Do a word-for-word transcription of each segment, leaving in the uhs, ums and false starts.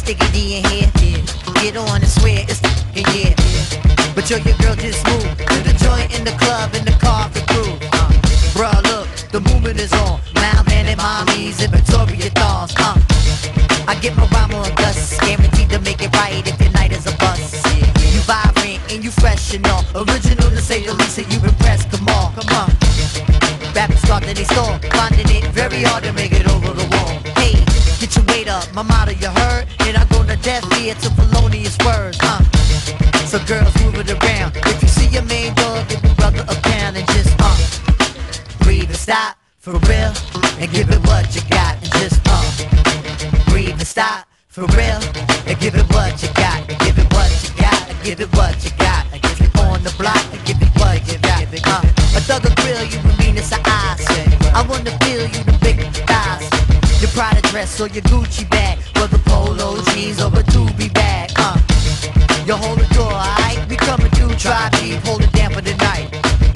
Prettikitti in here, yeah. Get on and swear it's the yeah. But yo, your girl just moved to the joint in the club in the car for crew. Uh, bruh, look, the movement is on. Now man and mommies and Victoria thongs. Uh, I get my rhyme on dust, guaranteed to make it right if your night is a bust. Yeah. You vibrant and you fresh and all, original to say the least, and you impressed. Come on, come on. Rappers start to they store, finding it very hard to make it over the wall. Hey, get your weight up, my motto you heard, and I go to death here to felonious words. Uh. So girls move it around. If you see your main dog, give your brother a pound and just uh breathe and stop for real, and give it what you got and just uh breathe and stop for real, and give it what you got, and give it what you got, and give it what you got, and give it on the block, and give it what you got. Uh, a thug will grill you with meanness of eyes. I wanna feel you the big thighs, your Prada dress or your Gucci bag, whether polo jeans or a doobie bag. Uh, you hold the door, alright? We coming through, try deep, hold it down for the night.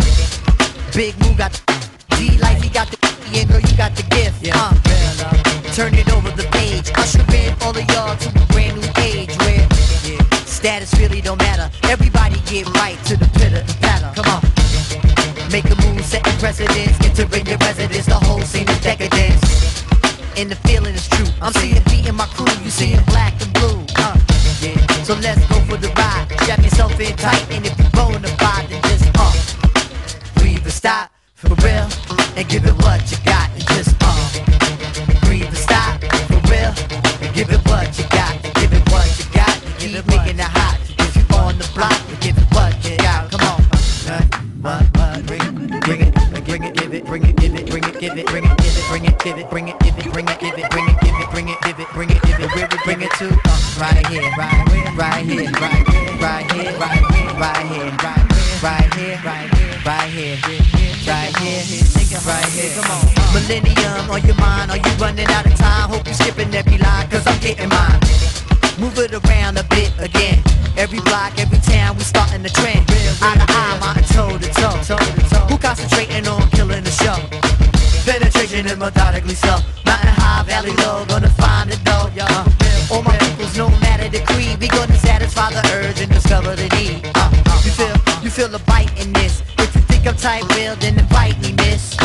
Big Moo got the G life, he got the and girl, you got the gift. Uh, turn it over the page, usher in all of y'all to a brand new age where yeah, status really don't matter. Everybody get right to the pitter and patter. Come on, make a move, setting precedence, entering your residence. The whole scene is decadence, and the feeling is true. I'm seeing beating my crew, you seeing black and blue. Uh, yeah. So let's go for the ride. Strap yourself in tight, and if you're bona fide, then just uh breathe and stop for real, and give it what you got, and just uh breathe and stop for real, and give it what you got, and give it what you got, and keep making it hot. If you on the block, and give it what you got. Come on, what, what, bring it, bring it, bring it, give it, bring it, give it, bring it, give it, bring it, give it, bring it, give it, bring it, give it, bring it, give it, bring it, give it, bring it, give it, bring it, give it, where we bring it to? Right here, right here, right here, right here, right here, right here, right here, right here, right here, right here, right here, right here. Come on, Millennium on your mind, are you running out of time? Hope you skipping every line, cause I'm getting mine. Move it around a bit again. Every block, every town, we starting the trend. Eye to eye, mountain toe to toe. Who concentrating on killing the show? Penetration is methodically slow. Mountain high, valley low, gonna find it though. Uh, all my peoples, no matter the creed, we gonna satisfy the urge and discover the need. Uh, you feel, you feel a bite in this. If you think I'm tight, well then invite me, miss.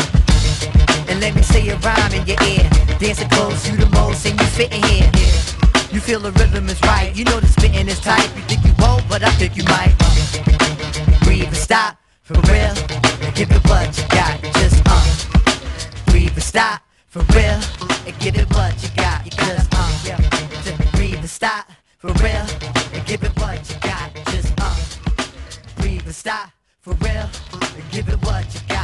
And let me say a rhyme in your ear. Dancing close, you the most, and you fitting here. You feel the rhythm is right, you know the spitting is tight. You think you won't, but I think you might. Uh, breathe and stop, for real, and give it what you got. Just uh, breathe and stop, for real, and give it what you got. You gotta uh, yeah, just breathe and stop, for real, and give it what you got. Just uh, breathe and stop, for real, and give it what you got.